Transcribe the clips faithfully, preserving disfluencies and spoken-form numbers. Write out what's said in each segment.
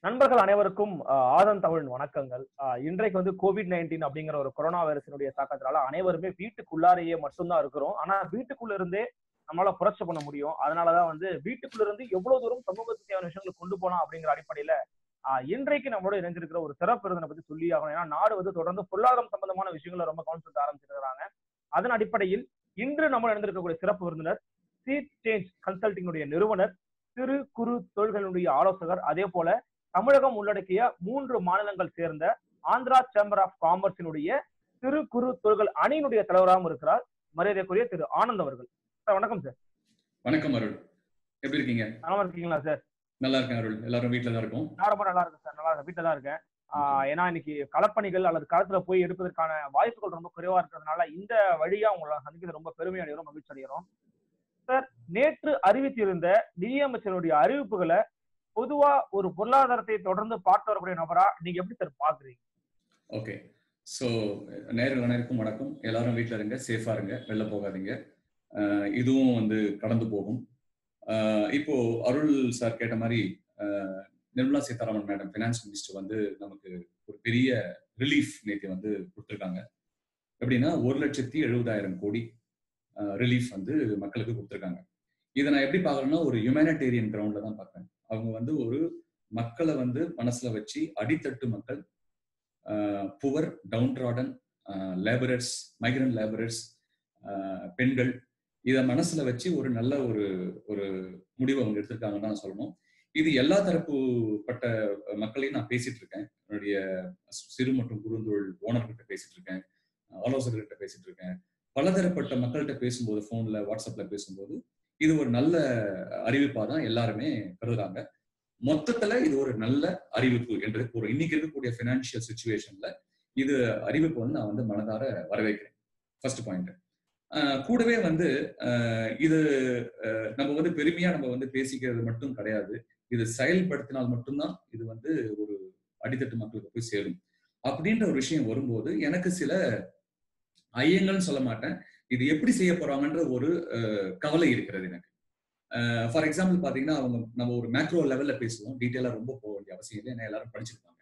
நண்பர்கள் அனைவருக்கும் அஹ், ஆதன் தமிழ் வணக்கங்கள். அஹ், இன்றைக்கு வந்து கோவிட் நைன்டீன் அப்படிங்கிற ஒரு கொரோனா வைரஸினுடைய தாக்கத்தினால அனைவருமே வீட்டுக்குள்ளாரையே மட்டும்தான் இருக்கிறோம். ஆனா வீட்டுக்குள்ள இருந்தே நம்மளால புரட்சி பண்ண முடியும். அதனாலதான் வந்து வீட்டுக்குள்ள இருந்து எவ்வளவு தூரம் சமூகத்துக்கு தேவையான விஷயங்களை கொண்டு போலாம் அப்படிங்கிற அடிப்படையில ஆஹ் இன்றைக்கு நம்மளோட இணைஞ்சிருக்கிற ஒரு சிறப்பு விருந்தினை பத்தி சொல்லி ஆகணும். ஏன்னா நாடு வந்து தொடர்ந்து பொருளாதாரம் சம்பந்தமான விஷயங்களை ரொம்ப கவனம் செலுத்த ஆரம்பிச்சிருக்கிறாங்க. அதன் அடிப்படையில் இன்று நம்ம இணைந்திருக்கக்கூடிய சிறப்பு விருந்தினர் சீட் சேஞ்ச் கன்சல்டிங்குடைய நிறுவனர், சிறு குறு தொழில்களுடைய ஆலோசகர், அதே போல தமிழகம் உள்ளடக்கிய மூன்று மாநிலங்கள் சேர்ந்த ஆந்திரா சேம்பர் ஆஃப் காமர்ஸினுடைய சிறு குறு தொழில்கள் அணியினுடைய தலைவராகவும் இருக்கிறார் மரியாதைக்குரிய திரு ஆனந்த் அவர்கள். சார் வணக்கம் சார். வணக்கம் அருள், எப்படி இருக்கீங்க? நல்லா இருக்கீங்களா சார்? நல்லா இருக்கேன் அருள், எல்லாரும் வீட்டுல தான் இருக்கும். நான் ரொம்ப நல்லா இருக்கேன் சார், நல்லா இருக்கேன், வீட்டுல தான் இருக்கேன். ஆஹ் ஏன்னா இன்னைக்கு களப்பணிகள் அல்லது களத்துல போய் எடுப்பதற்கான வாய்ப்புகள் ரொம்ப குறைவா இருக்கிறதுனால இந்த வழியா உங்களை சந்திக்கிறது ரொம்ப பெருமை அடைகிறோம், மகிழ்ச்சி அடைகிறோம். சார், நேற்று அறிவித்திருந்த நிதியமைச்சருடைய அறிவிப்புகளை பொதுவா ஒரு பொருளாதாரத்தை தொடர்ந்து பார்த்து வரக்கூடிய நபரா நீங்க எப்படி சார் பாக்குறீங்க? ஓகே, ஸோ நேரில் அனைவருக்கும் வணக்கம். எல்லாரும் வீட்டில் இருங்க, சேஃபா இருங்க, வெளில போகாதீங்க. அஹ் இதுவும் வந்து கடந்து போகும். அஹ் இப்போ அருள் சார் கேட்ட மாதிரி அஹ் Nirmala Sitharaman madam finance minister வந்து நமக்கு ஒரு பெரிய ரிலீஃப் நேற்று வந்து கொடுத்துருக்காங்க. எப்படின்னா ஒரு லட்சத்தி எழுபதாயிரம் கோடி ரிலீஃப் வந்து மக்களுக்கு கொடுத்துருக்காங்க. இதை நான் எப்படி பார்க்கறேன்னா ஒரு ஹியூமனிடேரியன் கிரவுண்ட்ல தான் பார்க்குறேன். அவங்க வந்து ஒரு மக்களை வந்து மனசுல வச்சு அடித்தட்டு மக்கள், poor, down trodden, labourers, migrant labourers, பெண்கள், இதை மனசுல வச்சு ஒரு நல்ல ஒரு ஒரு முடிவை அவங்க எடுத்திருக்காங்கன்னு தான் சொல்லணும். இது எல்லா தரப்புப்பட்ட மக்களையும் நான் பேசிட்டு இருக்கேன். என்னுடைய சிறு மற்றும் குறுந்தொழில் ஓனர்கிட்ட பேசிட்டு இருக்கேன், ஆலோசகர்கிட்ட பேசிட்டு இருக்கேன், பலதரப்பட்ட மக்கள்கிட்ட பேசும்போது, போன்ல வாட்ஸ்அப்ல பேசும்போது இது ஒரு நல்ல அறிவிப்பா தான் எல்லாருமே கருதுறாங்க. மொத்தத்துல இது ஒரு நல்ல அறிவிப்பு என்று ஒரு இன்னைக்கு இருக்கக்கூடிய பினான்சியல் சிச்சுவேஷன்ல இது அறிவிப்பு வந்து நான் வந்து மனதார வரவேற்கிறேன். First point. கூடவே வந்து இது நம்ம வந்து பெருமையா நம்ம வந்து பேசிக்கிறது மட்டும் கிடையாது. இது செயல்படுத்தினால் மட்டும்தான் இது வந்து ஒரு அடித்தட்டு மக்களுக்கு போய் சேரும் அப்படின்ற ஒரு விஷயம் வரும்போது எனக்கு சில ஐயங்கள்னு சொல்ல மாட்டேன், இது எப்படி செய்ய போறாங்கன்ற ஒரு கவலை இருக்கிறது எனக்கு. ஃபார் எக்ஸாம்பிள் பாத்தீங்கன்னா அவங்க நம்ம ஒரு மேக்ரோ லெவல்ல பேசுவோம், டீட்டெயிலா ரொம்ப போக வேண்டிய அவசியம் இல்லை, ஏன்னா எல்லாரும் படிச்சிருப்பாங்க.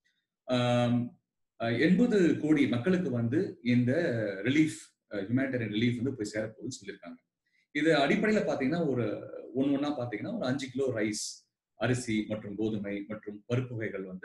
எண்பது கோடி மக்களுக்கு வந்து இந்த ரிலீஃப், ஹியூமனிடேரியன் ரிலீஃப் வந்து போய் சேரப்போகுதுன்னு சொல்லியிருக்காங்க. இது அடிப்படையில பாத்தீங்கன்னா ஒரு ஒன்னு ஒன்னா பாத்தீங்கன்னா ஒரு அஞ்சு கிலோ ரைஸ், அரிசி மற்றும் கோதுமை மற்றும் பருப்பு வகைகள் வந்து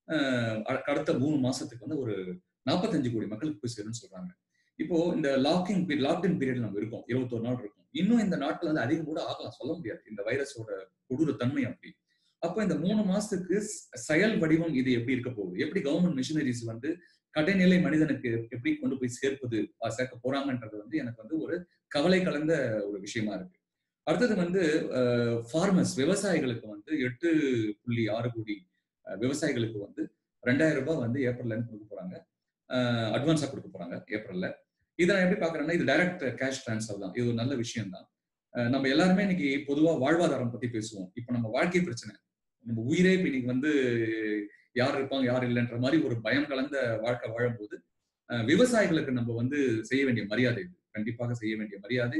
அடுத்த மூணு மாசத்துக்கு வந்து ஒரு நாற்பத்தஞ்சு கோடி மக்களுக்கு போய் சேரும்னு சொல்றாங்க. இப்போ இந்த லாக்கிங் லாக்டவுன் பீரியட் நம்ம இருக்கோம், இருபத்தொரு நாள் இருக்கும். இன்னும் இந்த நாட்கள் வந்து அதிகம் கூட ஆகலாம், சொல்ல முடியாது, இந்த வைரஸோட கொடூர தன்மை அப்படி. அப்போ இந்த மூணு மாசத்துக்கு செயல் வடிவம் இது எப்படி இருக்க போகுது, எப்படி கவர்மெண்ட் மிஷினரிஸ் வந்து கடைநிலை மனிதனுக்கு எப்படி கொண்டு போய் சேர்ப்பது சேர்க்க போறாங்கன்றது வந்து எனக்கு வந்து ஒரு கவலை கலந்த ஒரு விஷயமா இருக்கு. அடுத்தது வந்து ஃபார்மர்ஸ், விவசாயிகளுக்கு வந்து எட்டு புள்ளி ஆறு கோடி விவசாயிகளுக்கு வந்து ரெண்டாயிரம் ரூபாய் வந்து ஏப்ரல்ல இருந்து கொடுக்க போறாங்க, அட்வான்ஸா கொடுக்க போறாங்க ஏப்ரல்ல. இதை நான் எப்படி பாக்குறேன்னா இது டைரக்ட் கேஷ் டிரான்ஸ்ஃபர் தான், இது ஒரு நல்ல விஷயம் தான். நம்ம எல்லாருமே இன்னைக்கு பொதுவா வாழ்வாதாரம் பத்தி பேசுவோம். இப்ப நம்ம வாழ்க்கை பிரச்சனை, நம்ம உயிரே இப்ப இன்னைக்கு வந்து யார் இருப்பாங்க யார் இல்லைன்ற மாதிரி ஒரு பயம் கலந்த வாழ்க்கை வாழும்போது விவசாயிகளுக்கு நம்ம வந்து செய்ய வேண்டிய மரியாதை, கண்டிப்பாக செய்ய வேண்டிய மரியாதை,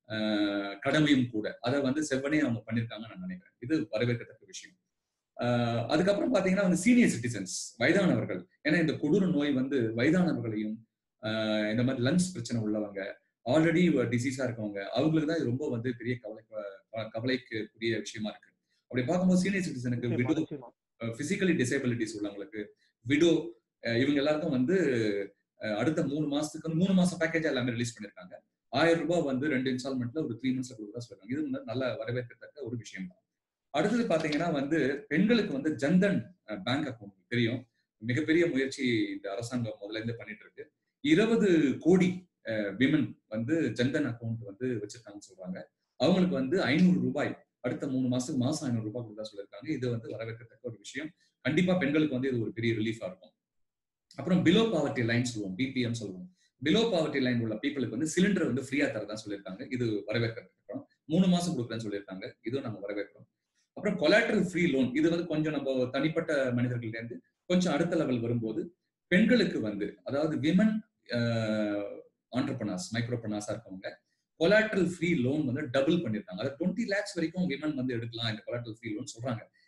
கடமையும் கூட. அதை வந்து செவ்வனே அவங்க பண்ணிருக்காங்கன்னு நான் நினைக்கிறேன். இது வரவேற்கத்தக்க விஷயம். ஆஹ் அதுக்கப்புறம் பாத்தீங்கன்னா வந்து சீனியர் சிட்டிசன்ஸ், வயதானவர்கள், ஏன்னா இந்த கொடூர நோய் வந்து வயதானவர்களையும் ஆஹ் இந்த மாதிரி லங்ஸ் பிரச்சனை உள்ளவங்க, ஆல்ரெடி டிசீஸா இருக்கவங்க, அவங்களுக்கு தான் இது ரொம்ப வந்து பெரிய கவலை கவலைக்குரிய விஷயமா இருக்கு. அப்படி பார்க்கும்போது சீனியர் சிட்டிசனுக்கு, விடோ, பிசிக்கலி டிசேபிலிட்டிஸ் உள்ளவங்களுக்கு, விடோ, இவங்க எல்லாருக்கும் வந்து அடுத்த மூணு மாசத்துக்கு மூணு மாசம் பேக்கேஜ் எல்லாமே ரிலீஸ் பண்ணிருக்காங்க. ஆயிரம் ரூபாய் வந்து ரெண்டு இன்ஸ்டால்மெண்ட்ல ஒரு த்ரீ மந்த்ஸ் கொடுக்குறதா சொல்றாங்க. இது வந்து நல்ல வரவேற்கத்தக்க ஒரு விஷயம் தான். அடுத்தது பாத்தீங்கன்னா வந்து பெண்களுக்கு வந்து ஜன்தன் பேங்க் அக்கௌண்ட் தெரியும், மிகப்பெரிய முயற்சி இந்த அரசாங்கம் முதல்ல இருந்து பண்ணிட்டு இருக்கு. இருபது கோடி விமன் வந்து ஜன்தன் அக்கௌண்ட் வந்து வச்சிருக்காங்கன்னு சொல்றாங்க. அவங்களுக்கு வந்து ஐநூறு ரூபாய் அடுத்த மூணு மாசத்துக்கு மாசம் ஐநூறு ரூபாய் கொடுத்தா சொல்லியிருக்காங்க. இது வந்து வரவேற்கத்தக்க ஒரு விஷயம். கண்டிப்பா பெண்களுக்கு வந்து இது ஒரு பெரிய ரிலீஃபா இருக்கும். அப்புறம் பிலோ பாவர்ட்டி லைன் சொல்லுவோம், பிபிஎம் சொல்லுவோம். பிலோ பாவர்ட்டி லைன் உள்ள பீப்புளுக்கு வந்து சிலிண்டர் வந்து ஃப்ரீயா தரதான் சொல்லியிருக்காங்க. இது வரவேற்கிறதுக்கு மூணு மாசம் கொடுக்குறேன்னு சொல்லியிருக்காங்க. இதுவும் நம்ம வரவேற்கிறோம். அப்புறம் கொலாட்ரல் ஃப்ரீ லோன், இது வந்து கொஞ்சம் நம்ம தனிப்பட்ட மனிதர்கள்ட்ட இருந்து கொஞ்சம் அடுத்த லெவல் வரும்போது பெண்களுக்கு வந்து, அதாவது விமன் ஆண்டர்பிரனர்ஸ், மைக்ரோபிரனர்ஸா இருக்கவங்க கொலாட்ரல் ஃப்ரீ லோன் வந்து டபுள் பண்ணிருக்காங்க. அது டுவெண்ட்டி லேக்ஸ் வரைக்கும் விமன் வந்து எடுக்கலாம் இந்த கொலாட்ரல் ஃப்ரீ லோன் சொல்றாங்க.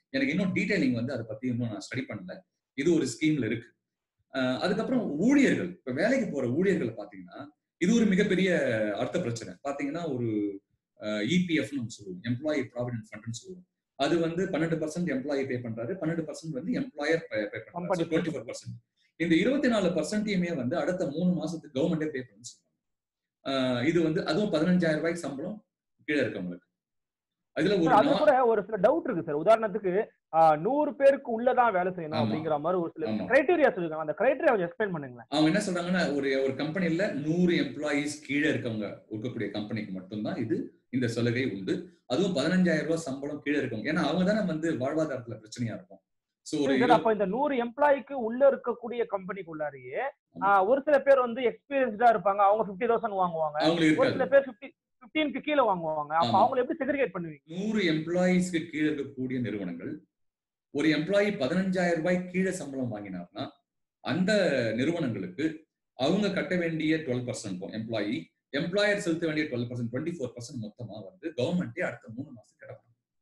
எனக்கு இன்னும் டீடைலிங் வந்து அதை பத்தி இன்னும் நான் ஸ்டடி பண்ணல. இது ஒரு ஸ்கீம்ல இருக்கு. அதுக்கப்புறம் ஊழியர்கள், இப்ப வேலைக்கு போற ஊழியர்கள் பாத்தீங்கன்னா இது ஒரு மிகப்பெரிய அர்த்த பிரச்சனை. பாத்தீங்கன்னா ஒரு இபிஎஃப் நம்ம சொல்லுவோம், எம்ப்ளாயி ப்ராவிடென்ட் ஃபண்ட்னு சொல்லுவோம். அது வந்து பன்னெண்டு பர்சன்ட் எம்ப்ளாயி பே பண்றாரு, பன்னெண்டு பர்சன்ட் வந்து எம்ப்ளாயர் பே பண்றாரு. இருபத்தி நான்கு பர்சன்ட். இந்த இருபத்தி நாலு பர்சன்டையுமே வந்து அடுத்த மூணு மாசத்துக்கு கவர்மெண்டே பே பண்ணு சொல்றாங்க. இது வந்து அதுவும் பதினஞ்சாயிரம் ரூபாய்க்கு சம்பளம் கீழே இருக்கவங்களுக்கு. அதுல ஒரு அது கூட ஒரு சில டவுட் இருக்கு சார். உதாரணத்துக்கு நூறு பேருக்கு உள்ளதான் வேலை செய்யணும் அப்படிங்கிற மாதிரி ஒரு சில கிரைட்டீரியா சொல்லிருக்காங்க. அந்த கிரைட்டீரியா கொஞ்சம் எக்ஸ்பிளைன் பண்ணுங்களேன். அவங்க என்ன சொல்றாங்கன்னா, ஒரு ஒரு கம்பெனில நூறு எம்ப்ளாயிஸ் கீழே இருக்கவங்க இருக்கக்கூடிய கம்பெனிக்கு மட்டும்தான் இது இந்த சலுகை உண்டு. அதுவும் பதினஞ்சாயிரம் ரூபாய் சம்பளம் கீழே இருக்கவங்க. ஏன்னா அவங்க தானே வந்து வாழ்வாதாரத்துல பிரச்சனையா இருக்கும். அப்ப இந்த நூறு எம்ப்ளாய்க்கு உள்ள இருக்கக்கூடிய கம்பெனிக்குள்ளாரியே ஒரு சில பேர் வந்து எக்ஸ்பீரியன்ஸ்டா இருப்பாங்க. அவங்க பிப்டி தௌசண்ட் வாங்குவாங்க. ஒரு சில பேர் பிப்டீனுக்கு கீழே வாங்குவாங்க. அப்ப அவங்களை எப்படி செக்ரிகேட் பண்ணுவீங்க? நூறு எம்ப்ளாயிஸ்க்கு கீழே இருக்கக்கூடிய நிறுவனங்கள் ஒரு எம்ப்ளாயி பதினஞ்சாயிரம் ரூபாய் கீழே சம்பளம் வாங்கினார்னா அந்த நிறுவனங்களுக்கு அவங்க கட்ட வேண்டிய டுவெல் பர்சன்ட் எம்ப்ளாயி எம்ப்ளாயர் செலுத்த வேண்டிய twelve percent twenty four percent மொத்தமா வந்து கவர்மெண்டே அடுத்த மூணு மாசம் கிடப்பாங்க.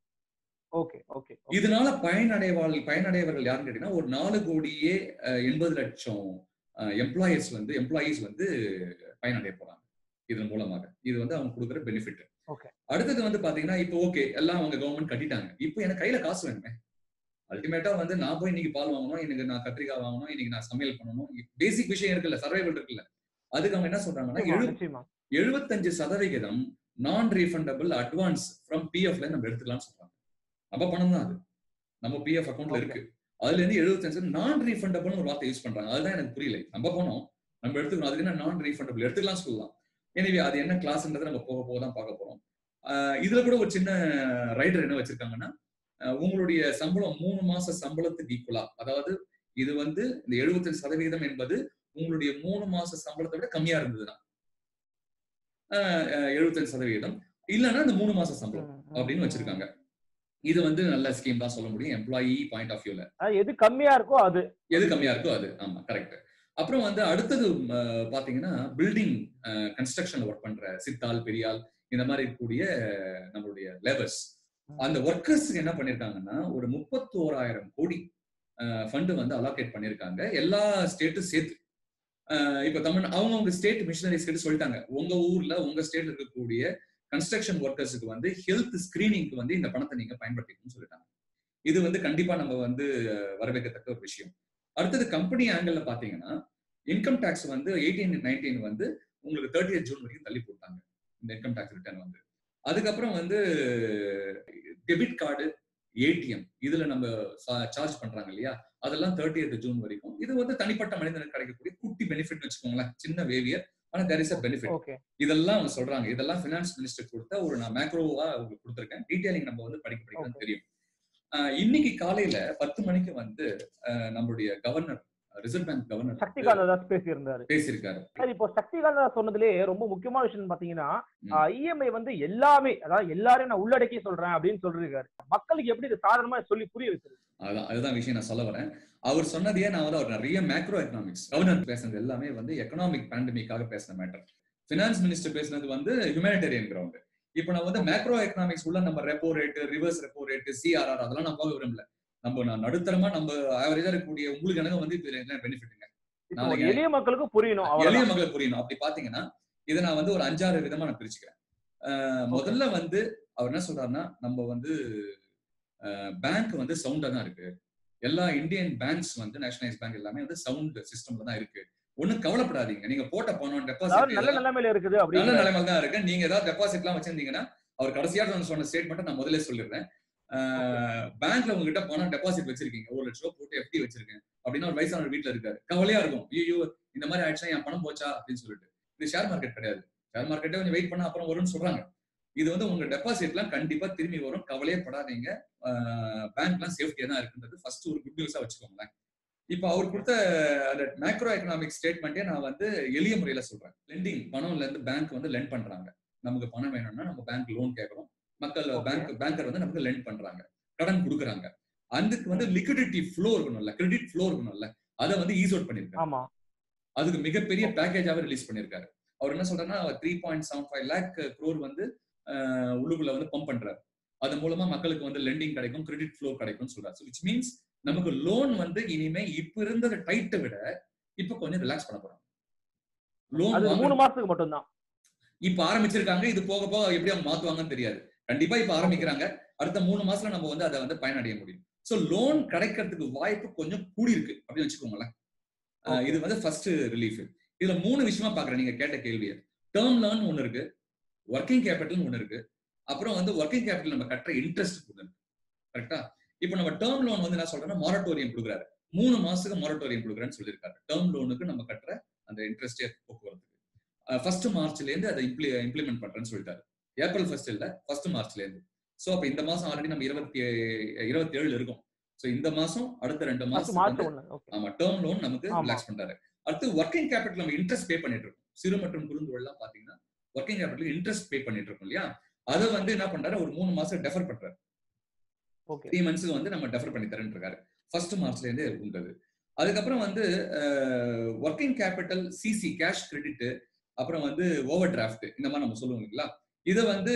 Okay okay. இதனால பயனடைவார்கள் பயனடைவர்கள் யாருன்னு கேட்டீங்கன்னா ஒரு நாலு கோடியே எண்பது லட்சம் எம்ப்ளாயிஸ் வந்து எம்ப்ளாயிஸ் வந்து பயனடைய போறாங்க இதன் மூலமாக. இது வந்து அவங்க கொடுக்குற பெனிஃபிட். அடுத்தது வந்து பாத்தீங்கன்னா இப்போ ஓகே எல்லாம் அவங்க கவர்மெண்ட் கட்டிட்டாங்க. இப்போ எனக்கு கையில காசு வேணுமே. அல்டிமேட்டா வந்து நான் போய் இன்னைக்கு பால் வாங்கணும், இன்னைக்கு நான் கத்திரிக்காய் வாங்கணும், இன்னைக்கு நான் சமையல் பண்ணணும், பேசிக் விஷயம் இருக்குல்ல, சர்வைவல் இருக்குல்ல. அதுக்கு அவங்க என்ன சொல்றாங்கன்னா எழுபத்தஞ்சு சதவிகிதம் நான் ரீஃபண்டபிள் அட்வான்ஸ் ஃப்ரம் பிஎஃப்ல நம்ம எடுத்துக்கலாம்னு சொல்றாங்க. நம்ம பணம் தான் அது, நம்ம பிஎஃப் அக்கௌண்ட்ல இருக்கு. அதுல இருந்து எழுபத்தஞ்சு நான் ரீஃபண்டபிள் ஒரு வார்த்தை யூஸ் பண்றாங்க. அதுதான் எனக்கு புரியல. நம்ம பணம் நம்ம எடுத்துக்கணும், அதுக்கு என்ன நான் ரீஃபண்டபிள் எடுத்துக்கலாம் சொல்லலாம். எனவே அது என்ன கிளாஸ்ன்றதை நம்ம போக போக தான் பார்க்க போறோம். இதுல கூட ஒரு சின்ன ரைடர் என்ன வச்சிருக்காங்கன்னா, உங்களுடைய சம்பளம் மூணு மாச சம்பளத்துக்கு ஈக்குவலா, அதாவது இது வந்து இந்த எழுபத்தஞ்சு சதவீதம் என்பது உங்களுடைய மூணு மாச சம்பளத்தை விட கம்மியா இருந்ததுன்னா எழுபத்தஞ்சு சதவீதம், இல்லைன்னா இந்த மூணு மாச சம்பளம் அப்படின்னு வச்சிருக்காங்க. இது வந்து நல்ல ஸ்கீம் தான் சொல்ல முடியும் எம்ப்ளாயி பாயிண்ட் ஆஃப் வியூல. எது கம்மியா இருக்கோ அது எது கம்மியா இருக்கோ அது. ஆமா, கரெக்ட். அப்புறம் வந்து அடுத்தது பாத்தீங்கன்னா பில்டிங் கன்ஸ்ட்ரக்ஷன்ல ஒர்க் பண்ற சித்தாள் பெரியாள் இந்த மாதிரி இருக்கக்கூடிய நம்மளுடைய லேபர்ஸ், அந்த ஒர்க்கர்ஸ்க்கு என்ன பண்ணிருக்காங்கன்னா ஒரு முப்பத்தோராயிரம் கோடி ஃபண்ட் வந்து அலோகேட் பண்ணிருக்காங்க எல்லா ஸ்டேட்டும் சேர்த்து. இப்ப தமிழ் அவங்கவுங்க ஸ்டேட் மிஷனரிஸ் கிட்ட சொல்லிட்டாங்க, உங்க ஊர்ல உங்க ஸ்டேட்ல இருக்கக்கூடிய கன்ஸ்ட்ரக்ஷன் ஒர்க்கர்ஸுக்கு வந்து ஹெல்த் ஸ்கிரீனிங்க்கு வந்து இந்த பணத்தை நீங்க பயன்படுத்திக்கணும்னு சொல்லிட்டாங்க. இது வந்து கண்டிப்பா நம்ம வந்து வரவேற்கத்தக்க ஒரு விஷயம். அடுத்தது கம்பெனி ஆங்கிள் பாத்தீங்கன்னா இன்கம் டாக்ஸ் வந்து எயிட்டீன் நைன்டீன் வந்து உங்களுக்கு தேர்ட்டியத் ஜூன் வரைக்கும் தள்ளி போட்டாங்க இந்த இன்கம் டாக்ஸ் ரிட்டர்ன் வந்து. அதுக்கப்புறம் வந்து டெபிட் கார்டு, ஏடிஎம் இதுல நம்ம சார்ஜ் பண்றாங்க இல்லையா, அதெல்லாம் தேர்ட்டியத் ஜூன் வரைக்கும். இது வந்து தனிப்பட்ட மனிதனுக்கு கிடைக்கக்கூடிய குட்டி பெனிஃபிட் வச்சுக்கோங்களேன், சின்ன வேவியர், ஆனா தேர் இஸ் a பெனிஃபிட். இதெல்லாம் அவங்க சொல்றாங்க. இதெல்லாம் பினான்ஸ் மினிஸ்டர் கொடுத்த ஒரு நான் மேக்ரோவா உங்களுக்கு கொடுத்திருக்கேன். டீடைலிங் நம்ம வந்து படிக்க படிக்க தான் தெரியும். இன்னைக்கு காலையில பத்து மணிக்கு வந்து நம்மளுடைய governor, reserve bank governor Shaktikanta Das பேசியிருந்தாரு பேசியிருக்காரு. சார், இப்போ சக்திகாந்த தாஸ் சொன்னதுலே ரொம்ப முக்கியமான விஷயம் பாத்தீங்கன்னா இஎம்ஐ வந்து எல்லாமே, அதாவது எல்லாரையும் நான் உள்ளடக்கி சொல்றேன் அப்படின்னு சொல்லிருக்காரு. மக்களுக்கு எப்படி இது சாதாரணமா சொல்லி புரிய வைக்கிறது? அதான் அதுதான் விஷயம் நான் சொல்ல வரேன். அவர் சொன்னதையே நான் வந்து அவர் நிறைய மேக்ரோ எக்கனாமிக்ஸ், கவர்னர் பேசுனது எல்லாமே வந்து எக்கனாமிக் பேண்டமிக்காக பேசின மேட்டர். பினான்ஸ் மினிஸ்டர் பேசினது வந்து ஹியூமனிடேரியன் கிரவுண்ட். இப்ப நான் வந்து மேக்ரோ எக்கனாமிக்ஸ் உள்ள நம்ம repo rate, reverse repo rate, CRR அதெல்லாம் நான் போக விரும்பல. நம்ம நான் நடுத்தரமா நம்ம ஆவரேஜா இருக்கக்கூடிய உங்களுக்கு எனக்கு வந்து இதுல பெனிஃபிட்டுங்க. எளிய மக்களுக்கு புரியணும், எளிய மக்களுக்கு புரியணும். அப்படி பாத்தீங்கன்னா இதை நான் வந்து ஒரு அஞ்சாறு விதமா நான் பிரிச்சுக்கிறேன். முதல்ல வந்து அவர் என்ன சொல்றாருன்னா, நம்ம வந்து பேங்க் வந்து சவுண்டா தான் இருக்கு. எல்லா இந்தியன் பேங்க்ஸ் வந்து நேஷனலைஸ் பேங்க் எல்லாமே வந்து சவுண்ட் சிஸ்டம்ல தான் இருக்கு. ஒண்ணும் கவலைப்படாதீங்க, நீங்க போட்ட பணம் டெபாசிட் நல்ல நிலைமையில இருக்குது, நல்ல நிலைமையில தான் இருக்கு. நீங்க ஏதாவது டெபாசிட் எல்லாம் வச்சிருந்தீங்கன்னா, அவர் கடைசியா சொன்ன ஸ்டேட்மெண்ட் நான் முதல்ல சொல்லிடுறேன். பேங்க்ல உங்ககிட்ட பணம் டெபாசிட் வச்சிருக்கீங்க, ஒரு லட்சம் ரூபாய் போட்டு எஃப்டி வச்சிருக்கேன் அப்படின்னா ஒரு வயசான வீட்டுல இருக்காரு, கவலையா இருக்கும், ஐயோ இந்த மாதிரி ஆயிடுச்சா, என் பணம் போச்சா அப்படின்னு சொல்லிட்டு. இது ஷேர் மார்க்கெட் கிடையாது. ஷேர் மார்க்கெட்டே கொஞ்சம் வெயிட் பண்ணா அப்புறம் வரும்னு சொல்றாங்க. இது வந்து உங்க டெபாசிட் எல்லாம் கண்டிப்பா திரும்பி வரும், கவலையே படாதீங்க, பேங்க் எல்லாம் சேஃப்டியா தான் இருக்குன்றது ஃபர்ஸ்ட் ஒரு குட் நியூஸா வச்சுக்கோங்களேன். இப்ப அவர் கொடுத்த அந்த மேக்ரோ எக்கனாமிக் ஸ்டேட்மெண்ட்டே நான் வந்து எளிய முறையில சொல்றேன். லெண்டிங், பணம்ல இருந்து பேங்க் வந்து லெண்ட் பண்றாங்க. நமக்கு பணம் வேணும்னா நம்ம பேங்க் லோன் கேட்கறோம், மக்கள் பேங்க் பேங்கர் வந்து நமக்கு லெண்ட் பண்றாங்க, கடன் கொடுக்குறாங்க. அதுக்கு வந்து லிக்விடிட்டி ஃப்ளோ இருக்கணும்ல, கிரெடிட் ஃப்ளோ இருக்கணும்ல, அதை வந்து ஈஸ் அவுட் பண்ணிருக்காரு. அதுக்கு மிகப்பெரிய பேக்கேஜாவே ரிலீஸ் பண்ணிருக்காரு. அவர் என்ன சொல்றாருன்னா three point seven five lakh crore வந்து உள்ளுக்குள்ள வந்து பம்ப் பண்றாரு. அது மூலமா மக்களுக்கு வந்து லெண்டிங் கிடைக்கும், கிரெடிட் ஃப்ளோ கிடைக்கும் சொல்றாரு. விச் மீன்ஸ் நமக்கு லோன் வந்து இனிமே இப்ப இருந்த டைட்டை விட இப்ப கொஞ்சம் ரிலாக்ஸ் பண்ண போறாங்க. லோன் அது மூணு மாசத்துக்கு மட்டும் தான் இப்ப ஆரம்பிச்சிருக்காங்க. இது போக போக எப்படி அவங்க மாத்துவாங்கன்னு தெரியாது. கண்டிப்பா இப்ப ஆரம்பிக்கிறாங்க. அடுத்த மூணு மாசத்துல நம்ம வந்து அதை வந்து பயனடைய முடியும். சோ லோன் கிடைக்கிறதுக்கு வாய்ப்பு கொஞ்சம் கூடி இருக்கு அப்படின்னு வச்சுக்கோங்களேன். இது வந்து ஃபர்ஸ்ட் ரிலீஃப். இதுல மூணு விஷயமா பாக்குறேன் நீங்க கேட்ட கேள்வியை. டேர்ம் லோன் ஒண்ணு இருக்கு, ஒர்க்கிங் கேபிட்டல் ஒண்ணு இருக்கு, அப்புறம் வந்து ஒர்க்கிங் கேபிட்டல் நம்ம கட்டுற இன்ட்ரெஸ்ட் ஒண்ணு இருக்கு. கரெக்டா? இப்ப நம்ம டேர்ம் லோன் வந்து என்ன சொல்றோம்னா மொரட்டோரியம் கொடுக்குறாரு. மூணு மாசத்துக்கு மொரட்டோரியம் கொடுக்குறேன்னு சொல்லியிருக்காரு. டேர்ம் லோனுக்கு நம்ம கட்டுற அந்த இன்ட்ரெஸ்டே போக்குவரத்துக்கு ஃபர்ஸ்ட் மார்ச்ல இருந்து அதை இம்ப்ளிமெண்ட் பண்றேன்னு சொல்லிட்டாரு. ஏப்ரல் ஃபர்ஸ்ட் இல்ல, ஃபர்ஸ்ட் மார்ச்ல இருந்து. சோ அப்ப இந்த மாசம் ஆல்ரெடி நம்ம இருபத்தி இருபத்தி ஏழுல இருக்கோம். சோ இந்த மாசம் அடுத்த ரெண்டு மாசம் ஆமா டேர்ம் லோன் நமக்கு ரிலாக்ஸ் பண்றாரு. அடுத்து ஒர்க்கிங் கேபிட்டல் நம்ம இன்ட்ரெஸ்ட் பே பண்ணிட்டு இருக்கோம். சிறு மற்றும் குறுந்தொழில் எல்லாம் பாத்தீங்கன்னா ஒர்க்கிங் கேபிட்டல் இன்ட்ரெஸ்ட் பே பண்ணிட்டு இருக்கோம் இல்லையா? அதை வந்து என்ன பண்றாரு, ஒரு மூணு மாசம் டெஃபர் பண்றாரு. த்ரீ மந்த்ஸ்க்கு வந்து நம்ம டெஃபர் பண்ணி தரேன்னு இருக்காரு. ஃபர்ஸ்ட் மார்ச்ல இருந்தே உண்டது. அதுக்கப்புறம் வந்து working capital CC cash credit, அப்புறம் வந்து ஓவர் டிராஃப்ட் இந்த மாதிரி நம்ம சொல்லுவோம் இல்லைங்களா? இதை வந்து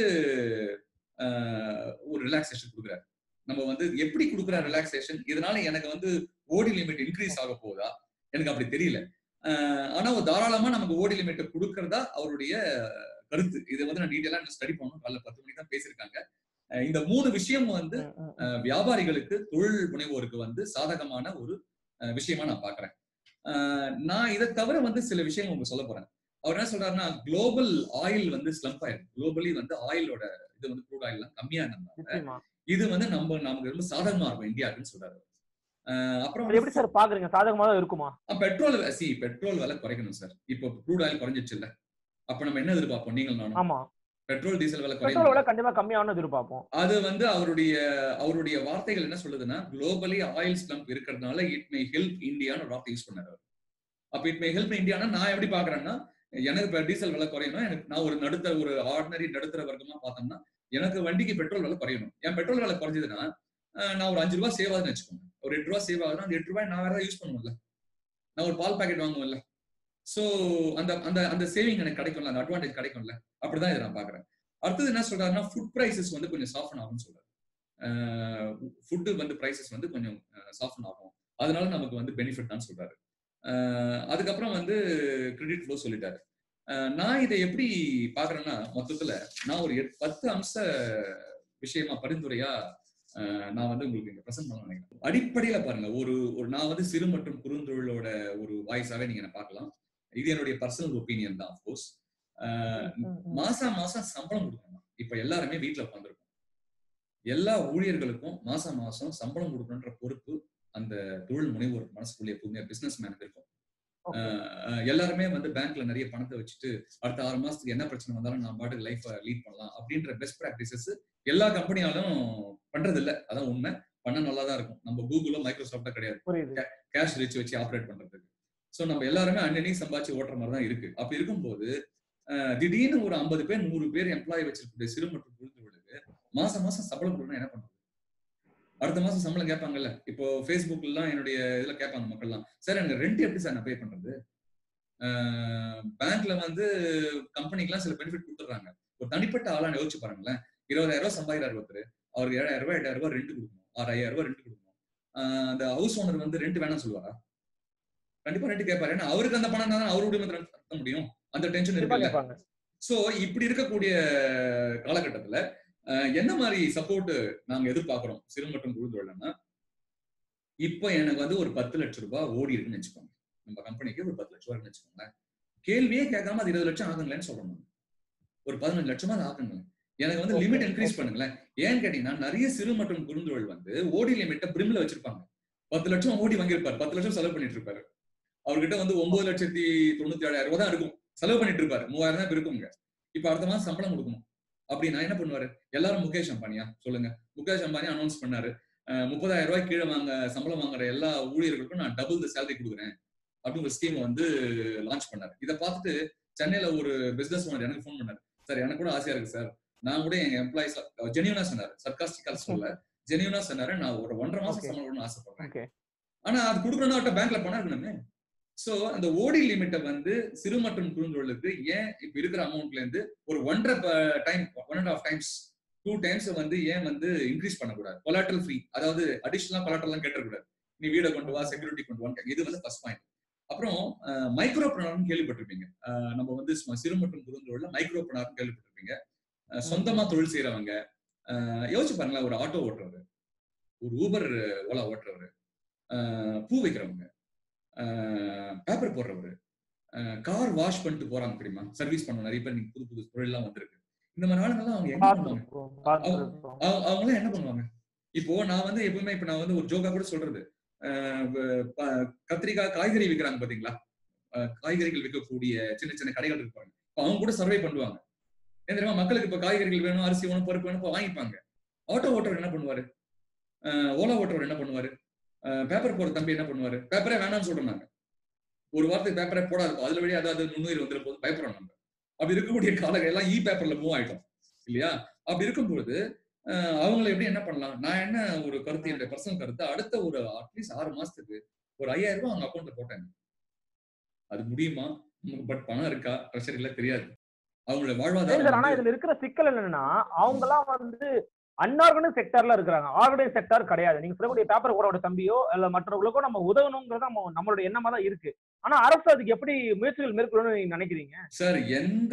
ஒரு ரிலாக்ஸேஷன் கொடுக்குறாரு. நம்ம வந்து எப்படி கொடுக்குற ரிலாக்ஸேஷன், இதனால எனக்கு வந்து ஓடி லிமிட் இன்க்ரீஸ் ஆக போகுதா எனக்கு அப்படி தெரியல. ஆனா ஒரு தாராளமா நமக்கு ஓடி லிமிட் கொடுக்கறதா அவருடைய கருத்து. இதை வந்து நான் டீட்டெயிலா ஸ்டடி பண்ணணும். காலைல பத்து மணிக்கு தான் பேசியிருக்காங்க. இந்த மூணு விஷயம் வந்து வியாபாரிகளுக்கு, தொழில் முனைவோருக்கு வந்து சாதகமான ஒரு விஷயமா நான் பாக்குறேன். நான் இதை தவிர வந்து சில விஷயங்கள் உங்களுக்கு சொல்ல போறேன். அவர் என்ன சொல்றாருன்னா, குளோபல் ஆயில் வந்து ஸ்லம்ப் ஆயிருக்கு. குளோபலி வந்து ஆயிலோட இது வந்து க்ரூட் ஆயில் எல்லாம் கம்மியா இருந்தாங்க. இது வந்து நம்ம நமக்கு ரொம்ப சாதகமா இருக்கும் இந்தியாவுக்குன்னு சொல்றாரு. அப்புறம் எப்படி சார் பாக்குறீங்க, சாதகமா தான் இருக்குமா? பெட்ரோல் சி பெட்ரோல் விலை குறைக்கணும் சார். இப்போ க்ரூட் ஆயில் குறைஞ்சிச்சு இல்ல, அப்ப நம்ம என்ன எதிர்பார்ப்போம் நீங்கள் நானும்? ஆமா, பெட்ரோல் டீசல் விலை பெட்ரோல் விலை கண்டிப்பா கம்மியான எதிர்பார்ப்போம். அது வந்து அவருடைய அவருடைய வார்த்தைகள் என்ன சொல்லுதுன்னா, குளோபலி ஆயில் ஸ்லம்ப் இருக்கிறதுனால இட் மே ஹெல்ப் இந்தியான்னு ஒரு வார்த்தை யூஸ் பண்ணாரு. அப்ப இட் மே ஹெல்ப் இந்தியானா நான் எப்படி பாக்குறேன்னா, எனக்கு இப்ப டீசல் விலை குறையணும், எனக்கு நான் ஒரு நடுத்தர ஒரு ஆர்டினரி நடுத்தர வர்க்கமா பார்த்தோம்னா எனக்கு வண்டிக்கு பெட்ரோல் விலை குறையணும். என் பெட்ரோல் விலை குறைஞ்சதுன்னா நான் ஒரு அஞ்சு ரூபாய் சேவ் ஆகுதுன்னு வச்சுக்கோங்க. ஒரு எட்டு ரூபாய் சேவ் ஆகுதுன்னா அந்த எட்டு ரூபாய் நான் வேற யூஸ் பண்ணுவேன்ல, நான் ஒரு பால் பாக்கெட் வாங்குவேன்ல. சோ அந்த அந்த அந்த சேவிங் எனக்கு கிடைக்கும்ல, அந்த அட்வான்டேஜ் கிடைக்கும்ல. அப்படிதான் இதை நான் பாக்குறேன். அடுத்தது என்ன சொல்றாருன்னா, ஃபுட் பிரைசஸ் வந்து கொஞ்சம் சாஃப்டன் ஆகும்னு சொல்றாரு. ஃபுட்டு வந்து பிரைசஸ் வந்து கொஞ்சம் சாஃப்டன் ஆகும், அதனால நமக்கு வந்து பெனிஃபிட் தான் சொல்றாரு. அதுக்கப்புறம் வந்து கிரெடிட் ஃப்ளோ சொல்லிட்டாரு. நான் இதை எப்படி பாக்குறேன்னா, மொத்தத்துல நான் ஒரு பத்து அம்ச விஷயமா பரிந்துரையா நான் வந்து உங்களுக்கு இங்க பிரசன்ட் பண்ண நினைக்கிறேன். அடிப்படையில பாருங்க, ஒரு ஒரு நான் வந்து சிறு மற்றும் குறுந்தொழிலோட ஒரு வாய்ஸாவே நீங்க என்ன பார்க்கலாம். இது என்னுடைய பர்சனல் ஒப்பீனியன் தான். அஃப்கோர்ஸ் மாசம் மாசம் சம்பளம் கொடுக்கணும். இப்ப எல்லாருமே வீட்டுல உட்காந்துருக்கோம். எல்லா ஊழியர்களுக்கும் மாசம் மாசம் சம்பளம் கொடுக்கணுன்ற பொறுப்பு அந்த தொழில் முனைவோர் மனசுக்குள்ளே எப்பவுமே பிசினஸ் மேனுக்கு இருக்கும். எல்லாருமே வந்து பேங்க்ல நிறைய பணத்தை வச்சுட்டு அடுத்த ஆறு மாசத்துக்கு என்ன பிரச்சனை வந்தாலும் நான் பாட்டுக்கு லைஃப் லீட் பண்ணலாம் அப்படின்ற பெஸ்ட் பிராக்டிசஸ் எல்லா கம்பெனியாலும் பண்றது இல்ல. அதான் உண்மை. பண்ண நல்லா தான் இருக்கும். நம்ம கூகுளோ மைக்ரோசாஃப்டோ கிடையாது கேஷ் ரிச் வச்சு ஆப்ரேட் பண்றதுக்கு. சோ நம்ம எல்லாருமே அன்னி சம்பாதிச்சு ஓட்டுற மாதிரி தான் இருக்கு. அப்படி இருக்கும்போது திடீர்னு ஒரு ஐம்பது பேர் நூறு பேர் எம்ப்ளாயி வச்சிருக்கக்கூடிய சிறு மற்றும் குறுந்தொழிலுக்கு மாசம் மாசம் சம்பளம் கொடுக்கணும். என்ன பண்றது? அடுத்த மாசம் சம்பளம் கேட்பாங்கல்ல. இப்போ ஃபேஸ்புக்ல எல்லாம் என்னுடைய இதுல கேட்பாங்க மக்கள் எல்லாம், சார் எனக்கு ரெண்ட் எப்படி சார் நான் பே பண்றது? பேங்க்ல வந்து கம்பெனிக்கு எல்லாம் சில பெனிஃபிட் கொடுத்துறாங்க. ஒரு தனிப்பட்ட ஆளா யோசிச்சு பாருங்களேன். இருபதாயிரம் ரூபாய் சம்பாதிக்கிறார் ஒருத்தர், அவருக்கு ஏழாயிரம் ரூபாய் எட்டாயிரம் ரூபாய் ரெண்ட் கொடுக்கணும், ஆறு ஐயாயிரம் ரூபாய் ரெண்ட் கொடுக்கணும். அந்த ஹவுஸ் ஓனர் வந்து ரெண்ட் வேணாம் சொல்லுவாரா? கண்டிப்பா ரெண்ட் கேட்பாரு. ஏன்னா அவருக்கு அந்த பணம் தான் அவருடைய நடத்த முடியும். அந்த டென்ஷன் இருக்குல்ல. சோ இப்படி இருக்கக்கூடிய காலகட்டத்துல என்ன மாதிரி சப்போர்ட் நாங்க எதிர்பார்க்கிறோம் சிறு மற்றும் குறுந்தொழில்னா, இப்போ எனக்கு வந்து ஒரு பத்து லட்சம் ரூபாய் ஓடி இருக்குன்னு வச்சுக்கோங்க. நம்ம கம்பெனிக்கு ஒரு பத்து லட்சம் ரூபாய் வச்சுக்கோங்களேன். கேள்வியே கேட்காம அது இருபது லட்சம் ஆகுங்களேன்னு சொல்லணும். ஒரு பதினஞ்சு லட்சமா அது ஆகுங்களேன். எனக்கு வந்து லிமிட் இன்க்ரீஸ் பண்ணுங்களேன். ஏன்னு கேட்டீங்கன்னா, நிறைய சிறு மற்றும் குறுந்தொழில் வந்து ஓடி லிமிட்ட பிரிம்ல வச்சிருப்பாங்க. பத்து லட்சம் ஓடி வாங்கியிருப்பாரு, பத்து லட்சம் செலவு பண்ணிட்டு இருப்பாரு. அவர்கிட்ட வந்து ஒன்பது லட்சத்தி தொண்ணூத்தி ஏழாயிரம் ரூபாய் தான் இருக்கும், செலவு பண்ணிட்டு இருப்பாரு. மூவாயிரம் தான் இருக்குங்க. இப்ப அடுத்த மாசம் சம்பளம் கொடுக்கணும் அப்படின்னா என்ன பண்ணுவாரு? எல்லாரும் முகேஷ் அம்பானியா சொல்லுங்க. முகேஷ் அம்பானி அனௌன்ஸ் பண்ணாரு, முப்பதாயிரம் ரூபாய் கீழே வாங்க சம்பளம் வாங்குற எல்லா ஊழியர்களுக்கும் நான் டபுள் த சேலரி கொடுக்குறேன் அப்படின்னு ஒரு ஸ்கீம் வந்து லான்ச் பண்ணாரு. இதை பார்த்துட்டு சென்னையில ஒரு பிசினஸ் ஓனர் எனக்கு ஃபோன் பண்ணாரு, சார் எனக்கு கூட ஆசையா இருக்கு சார், நான் கூட எங்க எம்ப்ளாயிஸ் ஜெனியூனா சொன்னாரு, சர்காஸ்டிக்கல் சொல்ல ஜெனியூனா சொன்னாரு, நான் ஒரு ஒன்றரை மாசம் சம்பளம் கொடுக்கணும்னு ஆசைப்படுறேன். ஆனா அது கொடுக்கணும்னா அவர்கிட்ட பேங்க்ல பணம் இருக்கணுமே. சோ அந்த ஓடி லிமிட்டை வந்து சிறு மற்றும் குறுந்தொழிலுக்கு ஏன் இப்ப இருக்கிற அமௌண்ட்ல இருந்து ஒரு ஒன்றரை time one and half times two times வந்து ஏன் வந்து இன்க்ரீஸ் பண்ணக்கூடாது? கொலாட்ரல் ஃப்ரீ, அதாவது அடிஷனலா கொலாட்ரல்லாம் கேட்டக்கூடாது. நீ வீடை கொண்டு வா, செக்யூரிட்டி கொண்டு வான்னு. இது வந்து ஃபர்ஸ்ட் பாயிண்ட். அப்புறம் மைக்ரோபிரனர்னு கேள்விப்பட்டிருப்பீங்க. நம்ம வந்து சிறு மற்றும் குறுந்தொழில மைக்ரோபிரனர்னு கேள்விப்பட்டிருப்பீங்க. சொந்தமா தொழில் செய்யறவங்க. யோசிச்சு பாருங்களேன், ஒரு ஆட்டோ ஓட்டுறவர், ஒரு ஊபர் ஓலா ஓட்டுறவர், பூ வைக்கிறவங்க, பேப்பர் போடுறவர், கார் வாஷ் பண்ணிட்டு போறாங்க தெரியுமா, சர்வீஸ் பண்ண நிறைய பேர் புது புது தொழில் எல்லாம் வந்திருக்கு. இந்த மாதிரி ஆளுங்கெல்லாம் அவங்க என்ன பண்ணுவாங்க? அவங்க எல்லாம் என்ன பண்ணுவாங்க? இப்போ நான் வந்து எப்பவுமே இப்ப நான் வந்து ஒரு ஜோக்கா கூட சொல்றது, கத்திரிக்காய் காய்கறி விற்கிறாங்க பாத்தீங்களா, காய்கறிகள் விற்கக்கூடிய சின்ன சின்ன கடைகள் இருப்பாங்க. அவங்க கூட சர்வே பண்ணுவாங்க. ஏன் தெரியுமா? மக்களுக்கு இப்ப காய்கறிகள் வேணும், அரிசி வேணும், பருப்பு வேணும், வாங்கிப்பாங்க. ஆட்டோ ஓட்டுறவர் என்ன பண்ணுவாரு? ஓலா ஓட்டுறவர் என்ன பண்ணுவாரு? பேப்பர் போற தம்பி என்ன பண்ணுவாரு? பேப்பரே வேணாம்னு சொல்றாங்க. ஒரு வாரத்துக்கு பேப்பரே போடாது, அதுல வழியா அதாவது நுண்ணுயிர் வந்துட போது பயப்படுறோம் நம்ம. அப்படி இருக்கக்கூடிய காலங்கள் எல்லாம் இ பேப்பர்ல மூவ் ஆயிட்டோம் இல்லையா? அப்படி இருக்கும்போது அவங்களை எப்படி என்ன பண்ணலாம்? நான் என்ன ஒரு கருத்து, என்னுடைய பர்சனல் கருத்து, அடுத்த ஒரு அட்லீஸ்ட் ஆறு மாசத்துக்கு ஒரு ஐயாயிரம் ரூபாய் அவங்க அக்கௌண்ட்ல போட்டாங்க. அது முடியுமா? பட் பணம் இருக்கா, ப்ரெஷர் இல்ல, தெரியாது. அவங்களோட வாழ்வாதாரம். ஆனா இதுல இருக்கிற சிக்கல் என்னன்னா, அவங்க எல்லாம் வந்து அன்ஆர்கனைஸ் செக்டார்ல இருக்காங்க, ஆர்கனைஸ் செக்டார் கிடையாது. நீங்க சொல்லக்கூடிய பேப்பர் போட தம்பியோ இல்ல மற்றவங்களுக்கோ நம்ம உதவணுங்கிறது நம்ம நம்மளோட எண்ணமா தான் இருக்கு. ஆனா அரசு அதுக்கு எப்படி முயற்சிகள் மேற்கொள்ளணும்னு நீங்க நினைக்கிறீங்க? சார், எந்த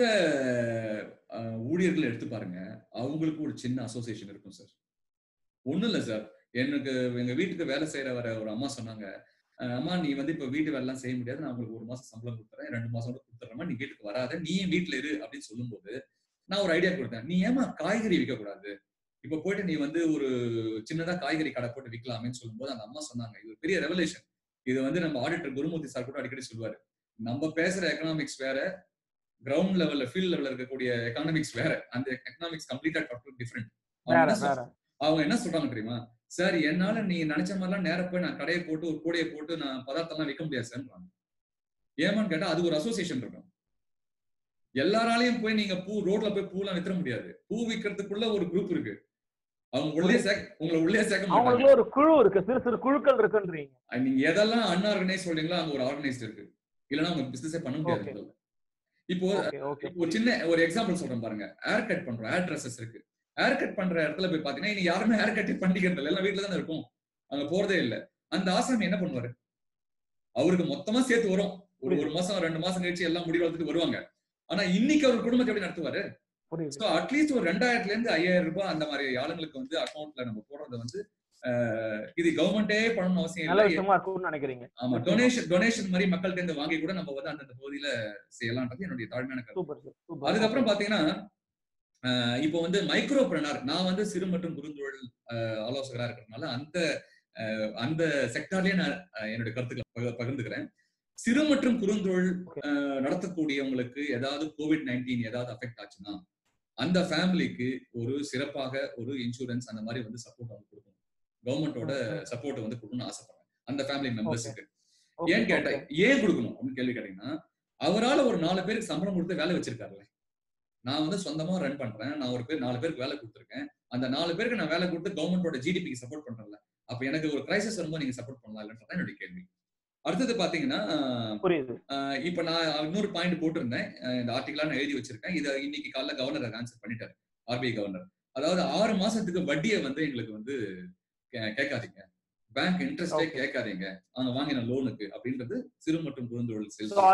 ஊழியர்கள் எடுத்து பாருங்க, அவங்களுக்கு ஒரு சின்ன அசோசியேஷன் இருக்கும் சார். ஒண்ணும் இல்ல சார், எனக்கு எங்க வீட்டுக்கு வேலை செய்யற வர ஒரு அம்மா சொன்னாங்க, அம்மா நீ வந்து இப்ப வீட்டு வேலை எல்லாம் செய்ய முடியாது, நான் உங்களுக்கு ஒரு மாசம் சம்பளம் கொடுத்துறேன், ரெண்டு மாசம் கூட கொடுத்துறேன், நீ வீட்டுக்கு வராத, நீ வீட்டுல இரு அப்படின்னு சொல்லும் போது நான் ஒரு ஐடியா கொடுத்தேன். நீ ஏமா காய்கறி விற்க கூடாது? இப்ப போயிட்டு நீ வந்து ஒரு சின்னதா காய்கறி கடை போட்டு விற்கலாமேன்னு சொல்லும் போது அந்த அம்மா சொன்னாங்க, இது ஒரு பெரிய ரெவல்யூஷன். இது வந்து நம்ம ஆடிட்டர் குருமூர்த்தி சார் கூட அடிக்கடி சொல்லுவாரு, நம்ம பேசுற எக்கனாமிக்ஸ் வேற, கிரவுண்ட் லெவல்ல ஃபீல்ட் லெவல்ல இருக்கக்கூடிய எக்கனாமிக்ஸ் வேற. அந்த எக்கனாமிக்ஸ் கம்ப்ளீட்டா டிஃபரெண்ட். அவங்க என்ன சொல்றாங்க தெரியுமா? சார், என்னால நீ நினைச்ச மாதிரிலாம் நேரம் போய் நான் கடையை போட்டு ஒரு கூடையை போட்டு நான் பதார்த்தம் எல்லாம் விற்க முடியாது சார். ஏமான்னு கேட்டா அது ஒரு அசோசியேஷன் இருக்கும். எல்லாராலையும் போய் நீங்க பூ ரோட்ல போய் பூ எல்லாம் விற்ற முடியாது. பூ விற்கிறதுக்குள்ள ஒரு குரூப் இருக்கு. அவங்க உள்ளே சேர்க்க உங்களை உள்ளே சேர்க்க மாட்டாங்க. ஒரு குழு இருக்கு, சிறு சிறு குழுக்கள் இருக்குன்றீங்க. நீங்க எதெல்லாம் அன்ஆர்கனைஸ் சொல்றீங்களோ அங்க ஒரு ஆர்கனைஸ்ட் இருக்கு. இல்லன்னா அவங்க பிசினஸே பண்ண முடியாது. இப்போ ஒரு சின்ன ஒரு எக்ஸாம்பிள் சொல்றேன் பாருங்க. ஹேர் கட் பண்றோம், ஹேர் ட்ரெஸ்ஸஸ் இருக்கு. ஹேர் கட் பண்ற இடத்துல போய் பாத்தீங்கன்னா இனி யாருமே ஹேர் கட் பண்ணிக்கிறது இல்லை, எல்லாம் வீட்டுல தானே இருக்கும், அங்க போறதே இல்லை. அந்த ஆசாமி என்ன பண்ணுவாரு? அவருக்கு மொத்தமா சேர்த்து வரும், ஒரு ஒரு மாசம் ரெண்டு மாசம் கழிச்சு எல்லாம் முடி வளர்த்துட்டு வருவாங்க. ஆனா இன்னைக்கு அவர் குடும்பத்தை எப்படி நடத்துவாரு? அட்லீஸ்ட் ஒரு ரெண்டாயிரத்துல இருந்து ஐயாயிரம் ரூபாய் அந்த மாதிரி ஆளுங்களுக்கு வந்து அக்கௌண்ட்ல நம்ம போடுறது வந்து இது கவர்மெண்டே பண்ணணும் அவசியம் இல்லை நினைக்கிறீங்க. ஆமா, டொனேஷன் டொனேஷன் மாதிரி மக்கள்கிட்ட இருந்து வாங்கி கூட நம்ம வந்து அந்தந்த பகுதியில செய்யலாம்ன்றது என்னுடைய தாழ்மையான கருத்து. அதுக்கப்புறம் பாத்தீங்கன்னா இப்போ வந்து மைக்ரோபிரனர், நான் வந்து சிறு மற்றும் குறுந்தொழில் ஆலோசகரா இருக்கிறதுனால அந்த அந்த செக்டார்லயே நான் என்னுடைய கருத்துக்களை பகிர்ந்துக்கிறேன். சிறு மற்றும் குறுந்தொழில் நடத்தக்கூடியவங்களுக்கு ஏதாவது கோவிட் நைன்டீன் ஏதாவது அஃபெக்ட் ஆச்சுன்னா அந்த ஃபேமிலிக்கு ஒரு சிறப்பாக ஒரு இன்சூரன்ஸ் அந்த மாதிரி வந்து சப்போர்ட் அவங்க கொடுக்கணும். கவர்மெண்டோட சப்போர்ட் வந்து கொடுக்கணும்னு ஆசைப்படுறேன் அந்த ஃபேமிலி மெம்பர்ஸுக்கு. ஏன்னு கேட்டா ஏன் கொடுக்கணும் அப்படின்னு கேள்வி கேட்டீங்கன்னா, அவரால் ஒரு நாலு பேருக்கு சம்பளம் கொடுத்து வேலை வச்சிருக்காருல்ல. நான் வந்து சொந்தமா ரன் பண்றேன், நான் ஒரு பேர் நாலு பேருக்கு வேலை கொடுத்துருக்கேன், அந்த நாலு பேருக்கு நான் வேலை கொடுத்து கவர்மெண்டோட ஜிடிபிக்கு சப்போர்ட் பண்றேன்ல, அப்ப எனக்கு ஒரு கிரைசிஸ் வரும்போது நீங்க சப்போர்ட் பண்ணலாம் இல்லைன்றதான் என்னுடைய கேள்வி. அடுத்தது பாத்தீங்கன்னா, இப்ப நான் இன்னொரு பாயிண்ட் போட்டிருந்தேன், இந்த ஆர்டிகலா நான் எழுதி வச்சிருக்கேன். இதை இன்னைக்கு காலைல கவர்னர் ஆன்சர் பண்ணிட்டாரு, ஆர்பிஐ கவர்னர். அதாவது ஆறு மாசத்துக்கு வட்டியை வந்து எங்களுக்கு வந்து கேட்காதீங்க, பேங்க் இன்ட்ரெஸ்டே கேட்காதீங்க, அவங்க வாங்கின லோனுக்கு அப்படின்றது சிறு மற்றும் குறுந்தொழில்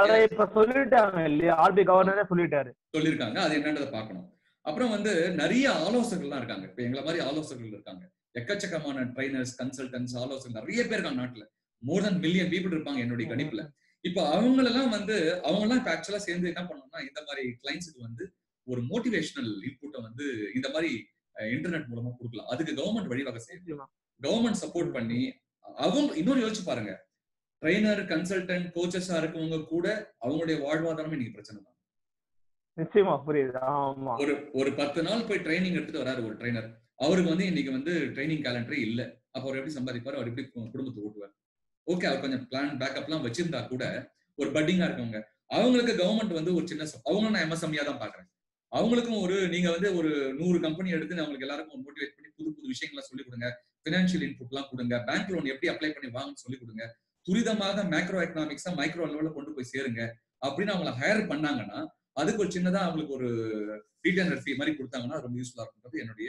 சொல்லியிருக்காங்க. அது என்னன்றதை பார்க்கணும். அப்புறம் வந்து நிறைய ஆலோசகர்கள்லாம் இருக்காங்க. இப்ப எங்களை மாதிரி ஆலோசகர்கள் இருக்காங்க, எக்கச்சக்கமான ட்ரைனர்ஸ், கன்சல்டன்ஸ், ஆலோசகர் நிறைய பேர் இருக்காங்க நாட்டுல. மோர் தென் மில்லியன் பீப்புள் இருப்பாங்க என்னுடைய கணிப்புல. இப்ப அவங்களெல்லாம் வந்து அவங்க எல்லாம் இப்ப ஆக்சுவலா சேர்ந்து என்ன பண்ணணும்னா, இந்த மாதிரி கிளைண்ட்ஸுக்கு வந்து ஒரு மோட்டிவேஷனல் இன்புட்டை வந்து இந்த மாதிரி இன்டர்நெட் மூலமா கொடுக்கலாம். அதுக்கு கவர்மெண்ட் வழிவகை செய்யலாம். கவர்மெண்ட் சப்போர்ட் பண்ணி அவங்க இன்னொரு யோசிச்சு பாருங்க, ட்ரைனர், கன்சல்டன்ட், கோச்சஸா இருக்கவங்க கூட அவங்களுடைய வாழ்வாதாரமே இன்னைக்கு பிரச்சனை தான். நிச்சயமா புரியுது. ஒரு ஒரு பத்து நாள் போய் ட்ரைனிங் எடுத்துட்டு வராரு ஒரு ட்ரைனர், அவருக்கு வந்து இன்னைக்கு வந்து ட்ரைனிங் கேலண்டரே இல்ல. அப்ப அவர் எப்படி சம்பாதிப்பாரு? அவர் எப்படி குடும்பத்தை ஓட்டுவார்? ஓகே, அவர் கொஞ்சம் பிளான் பேக்கப் எல்லாம் வச்சிருந்தா கூட ஒரு பட்டிங்கா இருக்கவங்க அவங்களுக்கு கவர்மெண்ட் வந்து ஒரு சின்ன, அவங்க நான் எம்எஸ்எம்இயா தான் பாக்குறேன், அவங்களுக்கும் ஒரு நீங்க வந்து ஒரு நூறு கம்பெனி எடுத்து அவங்களுக்கு எல்லாருக்கும் மோட்டிவேட் பண்ணி புது புது விஷயங்களை சொல்லி கொடுங்க, பினான்சியல் இன்புட் எல்லாம் கொடுங்க, பேங்க் லோன் எப்படி அப்ளை பண்ணி வாங்கன்னு சொல்லி கொடுங்க, துரிதமாக மேக்ரோ எக்கனாமிக்ஸா மைக்ரோ லெவல்ல கொண்டு போய் சேருங்க அப்படின்னு அவங்களை ஹையர் பண்ணாங்கன்னா அதுக்கு ஒரு சின்னதா அவங்களுக்கு ஒரு ரீட்டைனர் ஃபீ மாதிரி கொடுத்தாங்கன்னா ரொம்ப யூஸ்ஃபுல்லா இருக்குன்றது என்னுடைய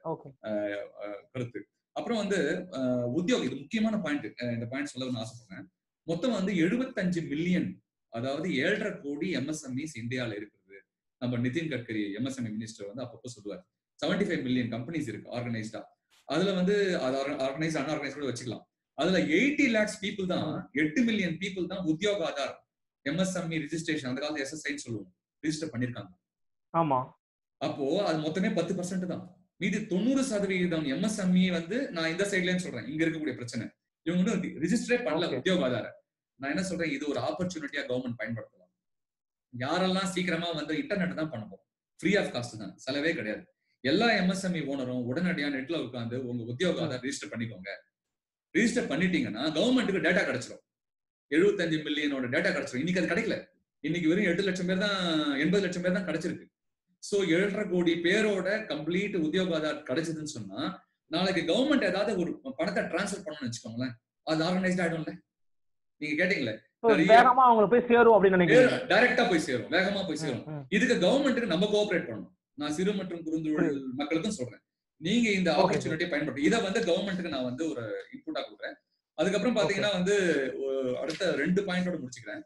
கருத்து. அப்புறம் வந்து உத்தியோகம், இது முக்கியமான பாயிண்ட், இந்த பாயிண்ட் சொல்ல ஆசைப்படுறேன். மொத்தம் வந்து எழுபத்தஞ்சு மில்லியன், அதாவது ஏழரை கோடி எம்எஸ்எம்இஸ் இந்தியாவில இருக்குது. நம்ம நிதின் கட்கரி எம்எஸ்எம்இ மினிஸ்டர் வந்து அப்பப்போ சொல்லுவார். செவன்டி ஃபைவ் மில்லியன் கம்பெனிஸ் இருக்கு ஆர்கனைஸ்டா. அதுல வந்து ஆர்கனைஸ் அன்ஆர்கனைஸ் கூட வச்சுக்கலாம். அதுல எயிட்டி லேக்ஸ் பீப்புள் தான், எட்டு மில்லியன் பீப்புள் தான் உத்தியோக ஆதார் எம்எஸ்எம்இ ரெஜிஸ்ட்ரேஷன், அந்த காலத்துல எஸ்எஸ்ஐன்னு சொல்லுவோம், ரெஜிஸ்டர் பண்ணிருக்காங்க. ஆமா. அப்போ அது மொத்தமே பத்து பர்சன்ட் தான். மீதி தொண்ணூறு சதவீதம் எம்எஸ்எம்இ வந்து நான் இந்த சைட்லன்னு சொல்றேன், இங்க இருக்கக்கூடிய பிரச்சனை. இவங்க வந்து ரிஜிஸ்டரே பண்ணல உத்தியோக ஆதார. நான் என்ன சொல்றேன், இது ஒரு ஆப்பர்ச்சுனிட்டியா கவர்மெண்ட் பயன்படுத்தலாம். யாரெல்லாம் சீக்கிரமா வந்து இன்டர்நெட் தான் பண்ணணும், ஃப்ரீ ஆஃப் காஸ்ட் தான், செலவே கிடையாது. எல்லா எம்எஸ்எம்இ ஓனரும் உடனடியா நெட்ல உட்காந்து உங்க உத்தியோக ஆதார் ரிஜிஸ்டர் பண்ணிக்கோங்க. ரிஜிஸ்டர் பண்ணிட்டீங்கன்னா கவர்மெண்ட்டுக்கு டேட்டா கிடைச்சிடும். எழுபத்தஞ்சு மில்லியனோட டேட்டா கிடைச்சிடும். இன்னைக்கு அது கிடைக்கல. இன்னைக்கு வெறும் எட்டு லட்சம் பேர் தான், எண்பது லட்சம் பேர் தான் கிடைச்சிருக்கு. சோ ஏழரை கோடி பேரோட கம்ப்ளீட் உத்தியோக ஆதார் கிடைச்சதுன்னு சொன்னா, நாளைக்கு கவர்மெண்ட் ஏதாவது ஒரு பணத்தை டிரான்ஸ்ஃபர் பண்ணணும்னு வச்சுக்கோங்களேன், அது ஆர்கனைஸ்ட் ஆயிடும்ல. நீங்க கேட்டீங்களே, வேகமா அவங்க போய் சேரும் அப்படின்னு நினைக்கிறேன். டைரக்டா போய் சேரும், வேகமா போய் சேரும். இதுக்கு கவர்மெண்ட்டுக்கு நம்ம கோஆபரேட் பண்ணணும். நான் சிறு மற்றும் குறுந்தொழில் மக்களுக்கும் சொல்றேன், நீங்க இந்த ஆப்பர்ச்சுனிட்டியை பயன்படுத்தி இதை வந்து கவர்மெண்ட்டுக்கு நான் வந்து ஒரு இன்புட்டா கொடுக்குறேன். அதுக்கப்புறம் பாத்தீங்கன்னா வந்து அடுத்த ரெண்டு பாயிண்டோட முடிச்சுக்கிறேன்.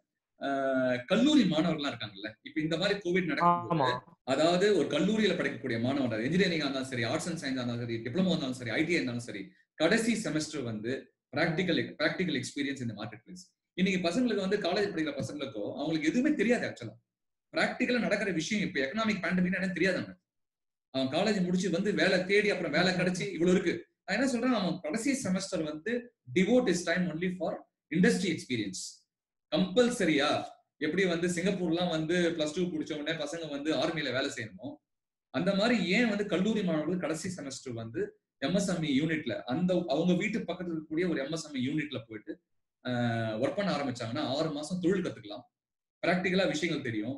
கல்லூரி மாணவர்கள்லாம் இருக்காங்கல்ல, இப்ப இந்த மாதிரி கோவிட் நடக்கும்போது, அதாவது ஒரு கல்லூரியில படிக்கக்கூடிய மாணவர், இன்ஜினியரிங் இருந்தாலும் சரி, ஆர்ட்ஸ் அண்ட் சயின்ஸ் இருந்தாலும் சரி, டிப்ளமோ இருந்தாலும் சரி, ஐடி இருந்தாலும் சரி, கடைசி செமஸ்டர் வந்து பிராக்டிகல் பிராக்டிகல் எக்ஸ்பீரியன்ஸ் இந்த மார்க்கெட் பிளேஸ். இன்னைக்கு பசங்களுக்கு வந்து காலேஜ் படிக்கிற பசங்களுக்கோ அவங்களுக்கு எதுவுமே தெரியாது. ஆக்சுவலா பிராக்டிகலா நடக்கிற விஷயம் இப்ப எக்கனாமிக் பேண்டமிக் எனக்கு தெரியாதாங்க. அவன் காலேஜ் முடிச்சு வந்து வேலை தேடி அப்புறம் வேலை கிடைச்சி இவ்வளவு இருக்கு. நான் என்ன சொல்றேன், அவன் கடைசி செமஸ்டர் வந்து devote his time only for industry experience. கம்பல்சரியா எப்படி வந்து சிங்கப்பூர்லாம் வந்து பிளஸ் டூ முடிச்ச உடனே பசங்க வந்து ஆர்மியில வேலை செய்யணுமோ, அந்த மாதிரி ஏன் வந்து கல்லூரி மாணவர்கள் கடைசி செமஸ்டர் வந்து எம்எஸ்எம்இ யூனிட்ல, அந்த அவங்க வீட்டு பக்கத்துல இருக்கக்கூடிய ஒரு எம்எஸ்எம்இ யூனிட்ல போயிட்டு ஒர்க் பண்ண ஆரம்பிச்சாங்கன்னா ஆறு மாசம் தொழில் கத்துக்கலாம், பிராக்டிகலா விஷயங்கள் தெரியும்.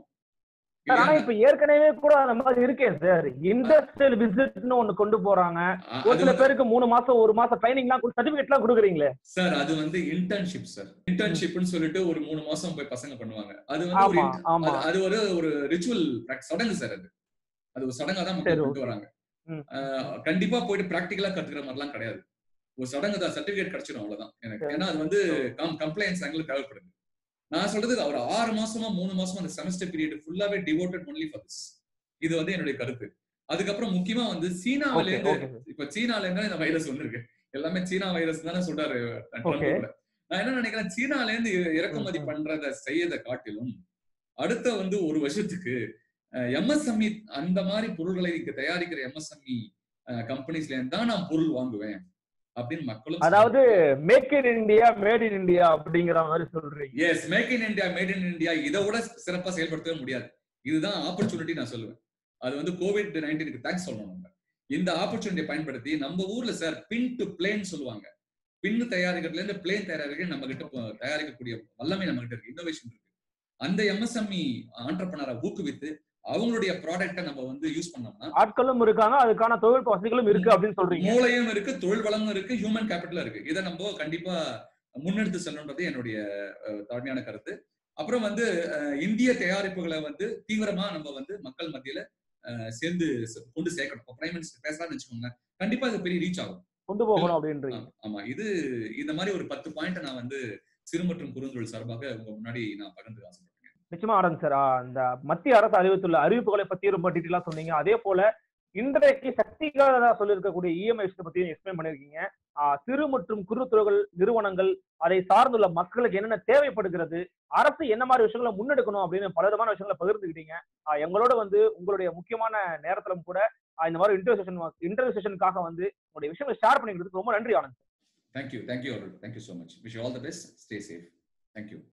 ஆனா இப்ப ஏற்கனவே கூட அந்த மாதிரி இருக்கே சார், இண்டஸ்ட்ரியல் விசிட்னு ஒண்ணு கொண்டு போறாங்க. ஒரு சில பேருக்கு மூணு மாசம் ஒரு மாசம் ட்ரைனிங் எல்லாம் சர்டிபிகேட் எல்லாம் கொடுக்குறீங்களே சார். அது வந்து இன்டர்ன்ஷிப் சார். இன்டர்ன்ஷிப்னு சொல்லிட்டு ஒரு மூணு மாசம் போய் பசங்க பண்ணுவாங்க. அது வந்து அது ஒரு ஒரு ரிச்சுவல் சடங்கு சார். அது அது ஒரு சடங்கா தான் மக்கள் கொண்டு வராங்க. கண்டிப்பா போயிட்டு பிராக்டிகலா கத்துக்கிற மாதிரி எல்லாம் கிடையாது. ஒரு சடங்கு தான், சர்டிபிகேட் கிடைச்சிடும், அவ்வளவுதான் எனக்கு. ஏன்னா அது வந்து கம்ப்ளைன்ஸ் ஆங்கிள் தேவைப்படுது. நான் சொல்றது அவர் ஆறு மாசமா மூணு மாசமா அந்த செமஸ்டர் பீரியட் ஃபுல்லாவே டிவோட்டட் ஒன்லி ஃபார் திஸ். இது வந்து என்னுடைய கருத்து. அதுக்கப்புறம் முக்கியமா வந்து சீனாவில இருந்து, இப்ப சீனால இருந்து இந்த வைரஸ் வந்திருக்கு. எல்லாமே சீனா வைரஸ் தானே சொல்றாரு ட்ரம்ப். நான் என்ன நினைக்கிறேன், சீனால இருந்து இறக்குமதி பண்றத செய்யறத காட்டிலும் அடுத்த வந்து ஒரு வருஷத்துக்கு எம்எஸ்எம்இ அந்த மாதிரி பொருட்களை தயாரிக்கிற எம்எஸ்எம்இ கம்பெனிஸ்ல இருந்து தான் நான் பொருள் வாங்குவேன் அப்படின்னு மக்களும், அதாவது make in India made in India அப்படிங்கிற மாதிரி சொல்றீங்க. Yes, make in India made in India இதை விட சிறப்பா செயல்படுத்தவே முடியாது. இதுதான் ஆப்பர்ச்சுனிட்டி நான் சொல்லுவேன். அது வந்து கோவிட் நைன்டீனுக்கு தேங்க்ஸ் சொல்லணும். நம்ம இந்த ஆப்பர்ச்சுனிட்டியை பயன்படுத்தி நம்ம ஊர்ல சார் பின் டு பிளேன் சொல்லுவாங்க, பின்னு தயாரிக்கிறதுல இருந்து பிளேன் தயாரிக்க நம்ம கிட்ட தயாரிக்கக்கூடிய வல்லமை நம்ம கிட்ட இருக்கு, இன்னோவேஷன் இருக்கு. அந்த எம்எஸ்எம்இ ஆண்டர்பிரனரை ஊக்குவித்து அவங்களுடைய ப்ராடக்ட்டை நம்ம வந்து யூஸ் பண்ணோம்னா, ஆட்களும் இருக்காங்க, அதுக்கான தொழில் வசதிகளும் இருக்கு அப்படின்னு சொல்றீங்க. மூளையும் இருக்கு, தொழில் வளமும் இருக்கு, ஹியூமன் கேபிட்டலும் இருக்கு. இதை நம்ம கண்டிப்பா முன்னெடுத்து செல்லணுன்றது என்னுடைய தாழ்மையான கருத்து. அப்புறம் வந்து இந்திய தயாரிப்புகளை வந்து தீவிரமா நம்ம வந்து மக்கள் மத்தியில சேர்ந்து கொண்டு சேர்க்கணும். பிரைம் மினிஸ்டர் பேசலாம்னு வச்சுக்கோங்க, கண்டிப்பா இது பெரிய ரீச் ஆகும், கொண்டு போகணும் அப்படின்றீங்க. ஆமா, இது இந்த மாதிரி ஒரு பத்து பாயிண்ட் நான் வந்து சிறு மற்றும் குறுந்தொழில் சார்பாக உங்க முன்னாடி நான் பகிர்ந்து ஆசைப்படுறேன். நிச்சயமா ஆனந்த் சார், அந்த மத்திய அரசு அறிவித்துள்ள அறிவிப்புகளை பத்தி ரொம்ப டீட்டெயிலா சொன்னீங்க. அதே போல இன்றைக்கு சக்திகாரா சொல்லியிருக்கக்கூடிய இஎம்ஐ பத்தியும் எக்ஸ்பிளைன் பண்ணிருக்கீங்க. சிறு மற்றும் குறு தொழில்கள் நிறுவனங்கள் அதை சார்ந்துள்ள மக்களுக்கு என்னென்ன தேவைப்படுகிறது, அரசு என்ன மாதிரி விஷயங்களை முன்னெடுக்கணும் அப்படின்னு பல விதமான விஷயங்களை பகிர்ந்துக்கிட்டீங்க. எங்களோட வந்து உங்களுடைய முக்கியமான நேரத்திலும் கூட இந்த மாதிரி இன்டர்வியூ செஷன் இன்டர்வியூ செஷனுக்காக வந்து உங்களுடைய விஷயங்களை ஷேர் பண்ணிக்கிறதுக்கு ரொம்ப நன்றி Anand. Thank you thank you thank you so much. Wish you all the best. Stay safe. Thank you.